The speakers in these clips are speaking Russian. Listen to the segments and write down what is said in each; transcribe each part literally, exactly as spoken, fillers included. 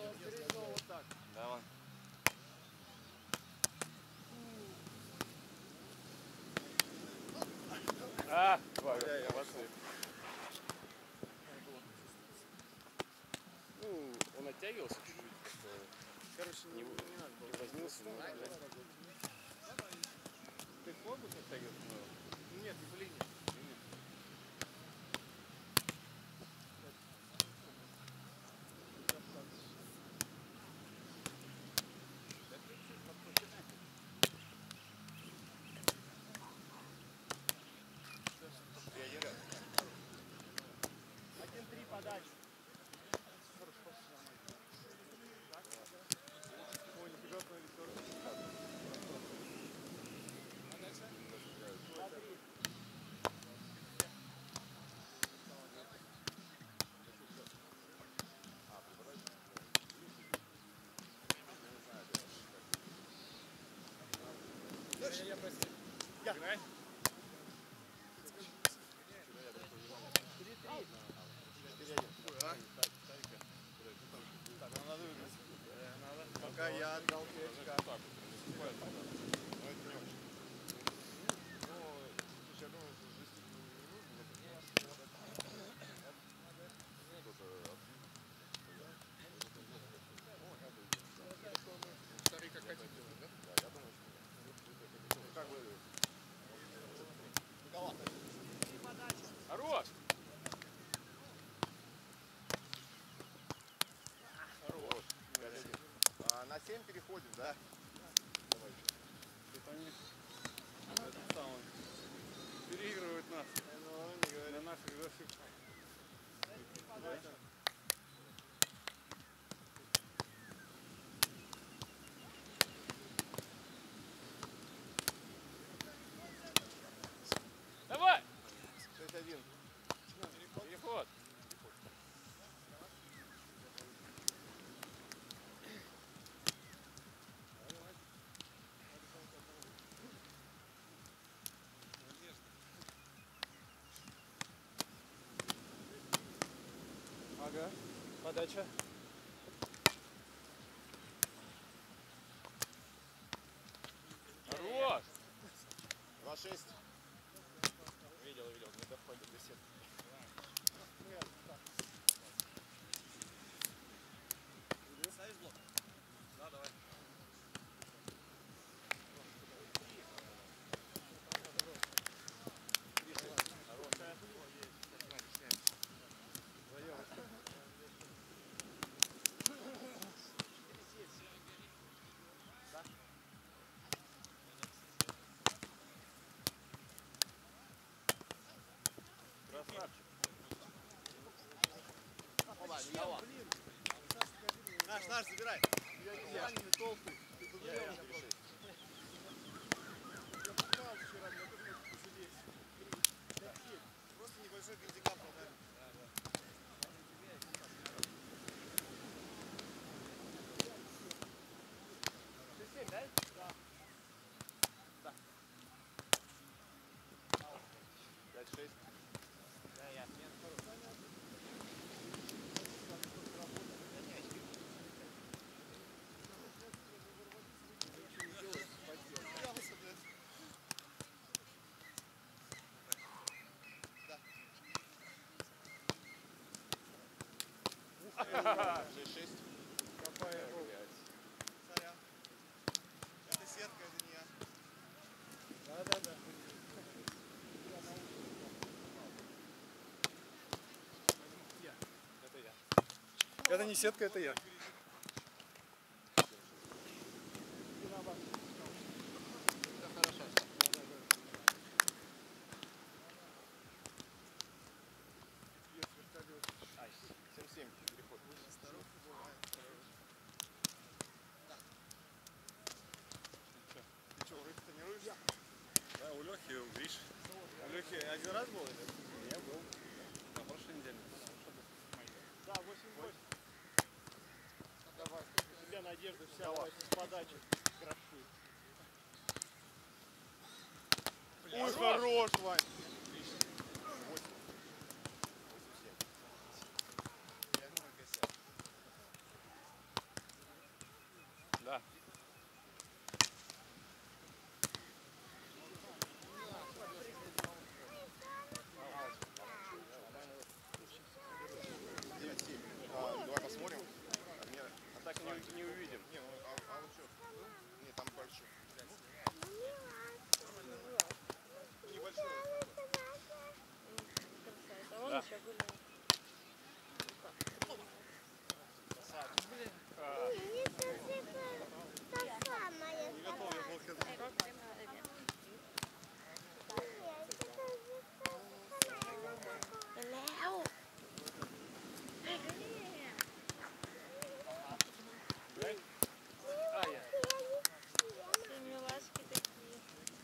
Давай. А, ну, он оттягивался чуть-чуть, короче, не, не надо было. Вознился, но... Ты в корпус оттягивался? Нет, не по линии. один-три подачи. Ой, нифига твоя лицо. Я прости. Я. Играй. Пока я отдал печка. Старый как хотите делать, да? Да, я думаю, что как бы Николай. Хорош! Хорош. А, на семь переходим, да? Давай. Это они это самое, переигрывают нас на наших ошибках. Давай! шесть один. Переход. Ага. Подача. Хорош! два шесть. Видел, видел, не доходит до сетки. Ставишь блок? Да, давай. Красавчик. Оба, Николай. Наш, наш, забирай. Я не толстый. Ты подумал, я просто. Я пугал вчера, я думаю, что здесь. Просто небольшой гандикап, наверное. шесть семь, да? Да. Да. пять шесть. Да, я. шесть шесть. Какая гол. Сорян. Это сетка, это не я. Да, да, да. Это я. Это не сетка, это я. Это хорошо. семь семь. Переход. Ты что, вроде тренируешься? Да, у Лехи, у Гриши. У Лехи один раз был или? Я был на прошлой неделе. Да, восемь восемь. Давай. У тебя надежда вся с подачи. Гроши. Ой, хорош, Вань. Да. А, давай посмотрим. А, не, А так не, не увидим. не, ну, а, а вот что? Не, там большой. Небольшой. Красавица. Он Да. еще гуляет. Не готов я был к этому. Léo. А, я. Какие милашки такие.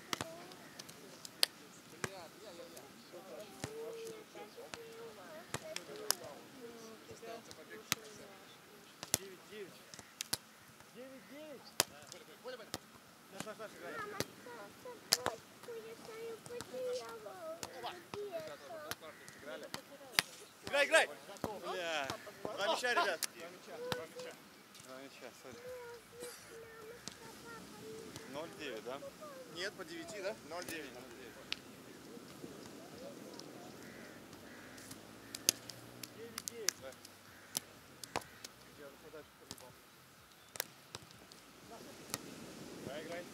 девять девять. девять девять. Наш, наш, наш, играй. Играй, играй! Бля. Два мяча, ребят. Два мяча. Два мяча. Два мяча, смотри. ноль девять, да? Нет, по девяти, да? ноль девять. девять девять. Я подачу по-любому. Играй, играй.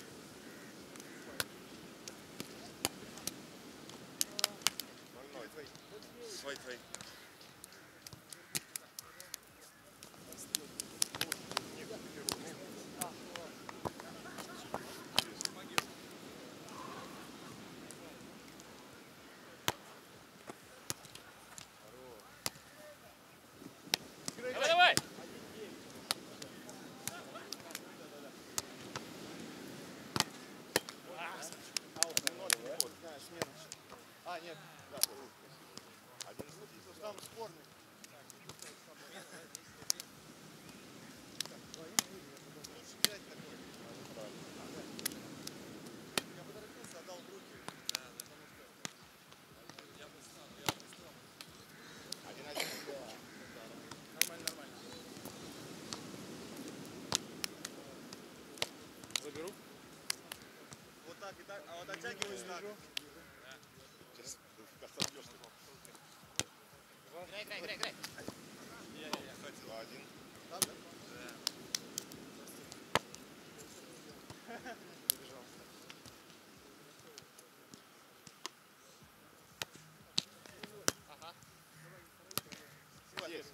ноль ноль. Свой, твой. Давай, давай! Да, смена. А, нет. Да, одиннадцать. Там спорный. Лучше играть такой. Я поторопился, отдал в руки. Один-один. Нормально, нормально. Заберу. Вот так и так. А вот оттягиваюсь так. Сейчас отсобьешь ты. Играй, играй, играй, играй. Кстати, два один. Там, да? Ага. Здесь.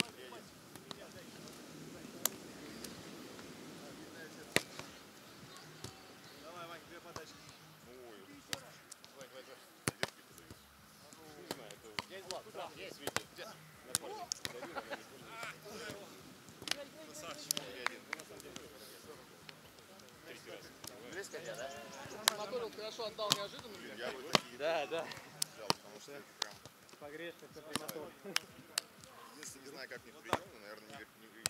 Давай, Вань, две подачки. Ой, Давай, давай, давай. детки подают. Не знаю, это... Есть, Влад, да, есть. Видите, где? На парке. Даю, она не будет. Красавчик. три один. Третий раз. Близко, да? Анатолий хорошо отдал неожиданно. Я бы такие Да, да. взял, потому что это прям... Погрешность, это прямотор. Единственное, не знаю, как не прием, но, наверное, не, не вы.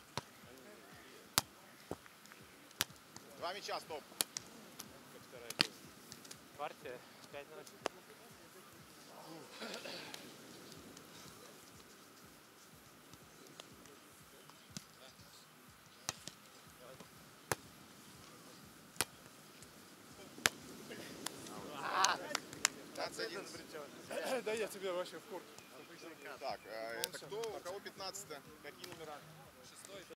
Два мяча, стоп. Как вторая часть. Партия. пять ноль. пятнадцать один. Да я тебе вообще в курсе. Так, э, это кто? У кого пятнадцать-то? Какие номера?